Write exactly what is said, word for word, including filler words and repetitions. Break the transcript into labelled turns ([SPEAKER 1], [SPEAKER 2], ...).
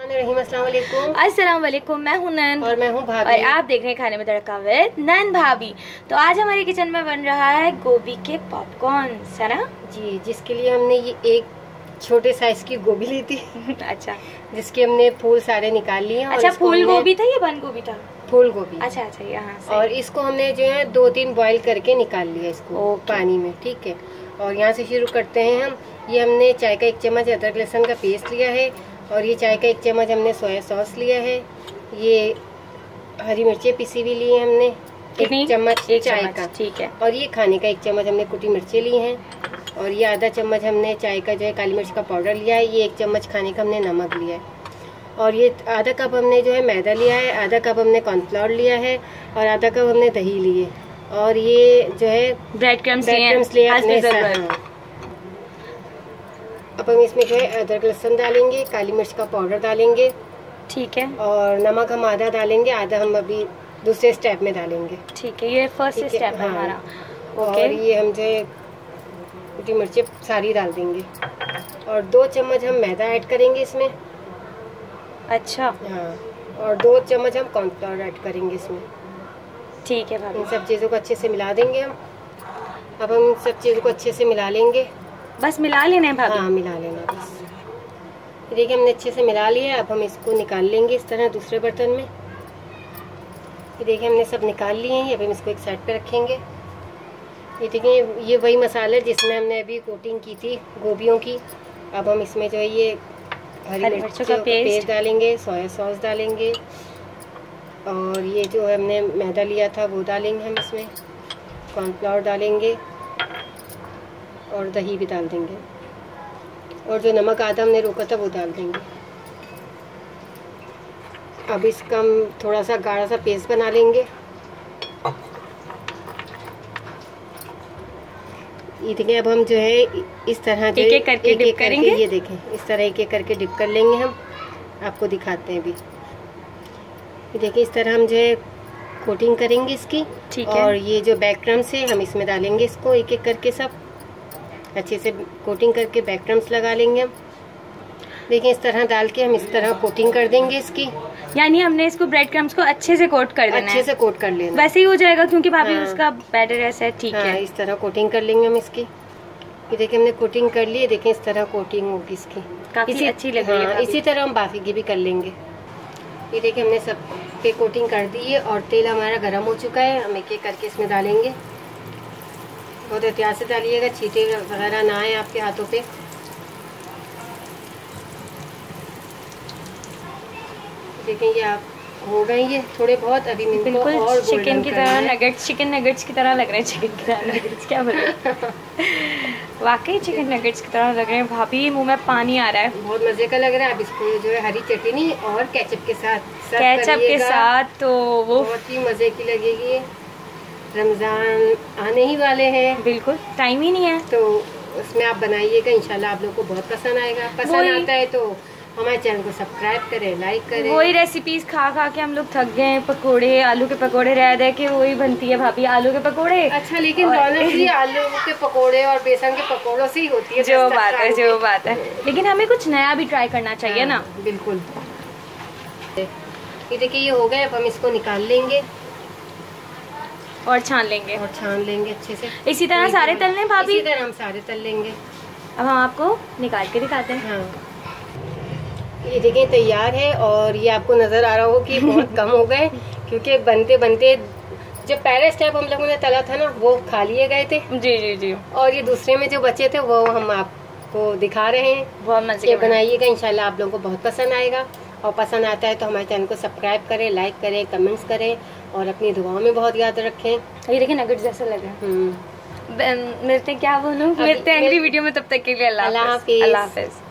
[SPEAKER 1] अस्सलाम वालेकुम, मैं हूं नैन
[SPEAKER 2] और मैं हूं भाभी
[SPEAKER 1] और आप देख रहे हैं खाने में तड़का विद नैन भाभी। तो आज हमारे किचन में बन रहा है गोभी के पॉपकॉर्न, है ना
[SPEAKER 2] जी, जिसके लिए हमने ये एक छोटे साइज की गोभी ली थी।
[SPEAKER 1] अच्छा,
[SPEAKER 2] जिसके हमने फूल सारे निकाल लिए।
[SPEAKER 1] अच्छा, फूल गोभी था या बंद गोभी था?
[SPEAKER 2] फूल गोभी।
[SPEAKER 1] अच्छा अच्छा, यहाँ से।
[SPEAKER 2] और इसको हमने जो है दो तीन बॉईल करके निकाल लिया इसको पानी में, ठीक है। और यहाँ से शुरू करते हैं हम। ये हमने चाय का एक चम्मच अदरक लहसुन का पेस्ट लिया है और ये चाय का एक चम्मच हमने सोया सॉस लिया है। ये हरी मिर्चें पिसी हुई ली है हमने, एक चम्मच एक चाय का, ठीक है। और ये खाने का एक चम्मच हमने कुटी मिर्चें ली हैं। और ये आधा चम्मच हमने चाय का जो है काली मिर्च का पाउडर लिया है। ये एक चम्मच खाने का हमने नमक लिया है। और ये आधा कप हमने जो है मैदा लिया है, आधा कप हमने कॉर्नफ्लोर लिया है और आधा कप हमने दही लिए। और ये जो है
[SPEAKER 1] ब्रेड क्रम्स
[SPEAKER 2] लिए अपने साथ। अब हम इसमें जो है अदरक लहसुन डालेंगे, काली मिर्च का पाउडर डालेंगे, ठीक है। और नमक हम आधा डालेंगे, आधा हम अभी दूसरे स्टेप में डालेंगे, ठीक है। ये फर्स्ट स्टेप है हमारा। और ये हम जो है कुटी मिर्चें सारी डाल देंगे और दो चम्मच हम मैदा ऐड करेंगे इसमें। अच्छा, हाँ। और दो चम्मच हम कॉर्नफ्लोर ऐड करेंगे इसमें, ठीक है भाभी। इन सब चीज़ों को अच्छे से मिला देंगे हम। अब हम इन सब चीज़ों को अच्छे से मिला लेंगे।
[SPEAKER 1] बस मिला लेना है भाभी?
[SPEAKER 2] हाँ, मिला लेना बस। देखिए हमने अच्छे से मिला लिया। अब हम इसको निकाल लेंगे इस तरह दूसरे बर्तन में। ये देखिए हमने सब निकाल लिए हैं। अब हम इसको एक साइड पे रखेंगे। ये देखिए ये वही मसाला जिसमें हमने अभी कोटिंग की थी गोभियों की। अब हम इसमें जो है ये हरी मिर्चों का पेस्ट डालेंगे, सोया सॉस डालेंगे और ये जो हमने मैदा लिया था वो डालेंगे हम इसमें, कॉर्नफ्लोर डालेंगे और दही भी डाल देंगे और जो नमक आधा हमने रोका था वो डाल देंगे। अब इसका हम थोड़ा सा गाढ़ा सा पेस्ट बना लेंगे। ये देखिए अब हम जो है इस तरह जो
[SPEAKER 1] एक एक करके
[SPEAKER 2] एक
[SPEAKER 1] डिप
[SPEAKER 2] एक
[SPEAKER 1] करेंगे।
[SPEAKER 2] ये देखें इस तरह एक एक करके डिप कर लेंगे हम। आपको दिखाते हैं अभी। ये देखिए इस तरह हम जो है कोटिंग करेंगे इसकी, ठीक है। और ये जो बैक क्रम्स है हम इसमें डालेंगे इसको एक एक करके सब अच्छे से कोटिंग करके बैक क्रम्स लगा लेंगे हम। देखिए इस तरह डाल के हम इस तरह कोटिंग कर देंगे इसकी।
[SPEAKER 1] यानी हमने इसको ब्रेड क्रम्स को अच्छे से कोट कर देना है।
[SPEAKER 2] अच्छे से कोट कर लेना,
[SPEAKER 1] वैसे ही हो जाएगा क्योंकि भाभी
[SPEAKER 2] हाँ।
[SPEAKER 1] उसका बैटर ऐसा है, ठीक हाँ, है।
[SPEAKER 2] इस तरह कोटिंग कर लेंगे हम इसकी। ये देखिए हमने कोटिंग कर ली है। देखिए इस तरह कोटिंग होगी इसकी, काफी अच्छी लग रही है। इसी तरह हम बाकी की भी कर लेंगे। ये देखिए हमने सब पे कोटिंग कर दी है और तेल हमारा गर्म हो चुका है। हम एक एक करके इसमें डालेंगे। बहुत एहतियात से डालिएगा, छींटे वगैरह ना आए आपके हाथों पे। देखें ये आप हो गए ये थोड़े बहुत। अभी
[SPEAKER 1] बिल्कुल और चिकन की तरह नगेट्स, चिकन नगेट्स की तरह लग रहे हैं। चिकन की तरह नगेट्स क्या बोल रहे हैं? वाकई चिकन नगेट्स की तरह लग रहे हैं भाभी। मुंह में पानी आ रहा है, बहुत मजे का लग रहा है। अब इसको जो है हरी चटनी और केचप के साथ केचप के साथ तो वो
[SPEAKER 2] बहुत ही मजे की लगेगी। रमजान आने ही वाले हैं,
[SPEAKER 1] बिल्कुल टाइम ही नहीं है,
[SPEAKER 2] तो उसमें आप बनाइएगा। इंशाल्लाह आप लोगों को बहुत पसंद आएगा। पसंद आता है तो हमारे चैनल को सब्सक्राइब करें, लाइक करें।
[SPEAKER 1] वही रेसिपीज खा खा के हम लोग थक गए हैं। पकोड़े, आलू के पकोड़े रह रहे के वही बनती है भाभी, आलू के पकोड़े।
[SPEAKER 2] अच्छा, लेकिन रौनक भी आलू के पकोड़े और बेसन के पकोड़ों से ही होती है।
[SPEAKER 1] जो बात है जो बात है लेकिन हमें कुछ नया भी ट्राई करना चाहिए ना।
[SPEAKER 2] बिल्कुल। ये देखिए ये हो गए। अब हम इसको निकाल लेंगे
[SPEAKER 1] और छान लेंगे
[SPEAKER 2] और छान लेंगे अच्छे से।
[SPEAKER 1] इसी तरह सारे तलने भाभी?
[SPEAKER 2] इसी तरह हम सारे तल लेंगे।
[SPEAKER 1] अब हम आपको निकाल के दिखाते हैं।
[SPEAKER 2] हाँ, ये देखिए तैयार है। और ये आपको नजर आ रहा हो कि बहुत कम हो गए क्योंकि बनते बनते जो पहले स्टेप हम लोगों ने तला था ना वो खा लिए गए थे। जी जी जी। और ये दूसरे में जो बचे थे वो हम आपको दिखा रहे हैं। बहुत मजे के बनाइएगा, इंशाल्लाह आप लोगों को बहुत पसंद आएगा। और पसंद आता है तो हमारे चैनल को सब्सक्राइब करें, लाइक करें, कमेंट्स करें और अपनी दुआओं में बहुत याद रखें। ये देखिए नगेट्स जैसे लगे।
[SPEAKER 1] मिलते क्या बोलूं, मिलते हैं अगली वीडियो में। तब तक के लिए अल्लाह हाफिज।